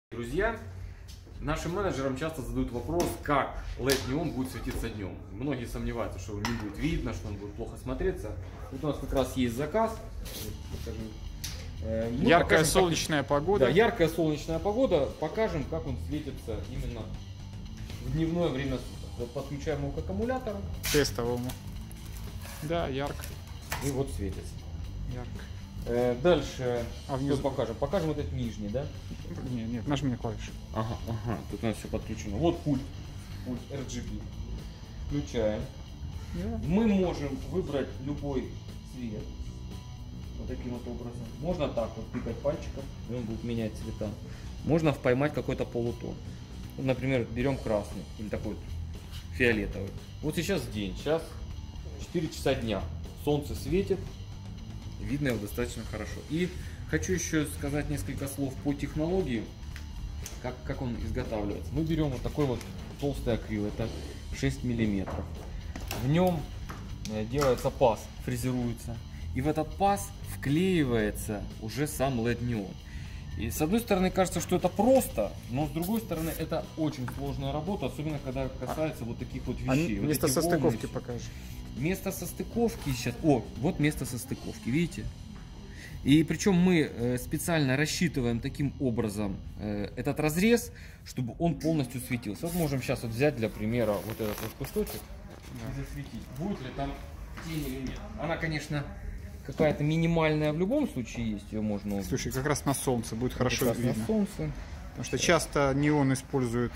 Друзья, нашим менеджерам часто задают вопрос, как LED-неон будет светиться днем. Многие сомневаются, что его не будет видно, что он будет плохо смотреться. Вот у нас как раз есть заказ. Яркая солнечная погода. Да, яркая солнечная погода. Покажем, как он светится именно в дневное время суток. Вот подключаем его к аккумулятору. Тестовому. Да, ярко. И вот светится. Ярко. Дальше внизу что покажем? Покажем вот этот нижний, да? Нет, нажми на клавишу. Ага, тут у нас все подключено. Вот пульт RGB. Включаем. Да. Мы можем выбрать любой цвет. Вот таким вот образом. Можно так вот тыкать пальчиком, и он будет менять цвета. Можно поймать какой-то полутон. Вот, например, берем красный или такой вот фиолетовый. Вот сейчас день, сейчас 4 часа дня. Солнце светит, видно его достаточно хорошо. И хочу еще сказать несколько слов по технологии, как он изготавливается. Мы берем вот такой вот толстый акрил, это 6 миллиметров. В нем делается паз, фрезеруется. И в этот паз вклеивается уже сам LED-неон. И с одной стороны кажется, что это просто, но с другой стороны это очень сложная работа, особенно когда касается вот таких вот вещей. Вот место эти состыковки волны. покажи. Место состыковки сейчас. О, вот место состыковки, видите? И причем мы специально рассчитываем таким образом этот разрез, чтобы он полностью светился. Вот можем сейчас вот взять для примера вот этот вот кусочек и засветить. Будет ли там тень или нет. Она, конечно, какая-то минимальная в любом случае есть, ее можно увидеть. Слушай, как раз на солнце будет хорошо Как раз видно. на солнце. Потому что часто неон используют.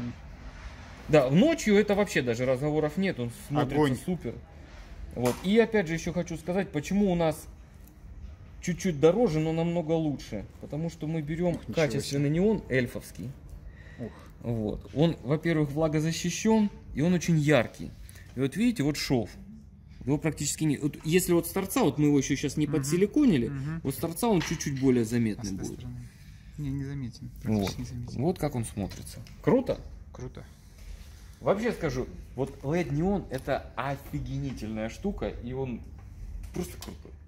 Да, ночью это вообще даже разговоров нет, он смотрится Огонь. супер. Вот. И опять же еще хочу сказать, почему у нас чуть-чуть дороже, но намного лучше. Потому что мы берем качественный неон эльфовский. Ух. Вот. Он, во-первых, влагозащищен, и он очень яркий. И вот видите, вот шов. Его практически не... Вот если вот с торца, вот мы его еще сейчас не подсиликонили, вот с торца он чуть-чуть более заметный будет. Не заметен. Вот. Не заметен. Вот как он смотрится. Круто? Круто. Вообще скажу, вот LED-неон это офигенительная штука, и он просто крутой.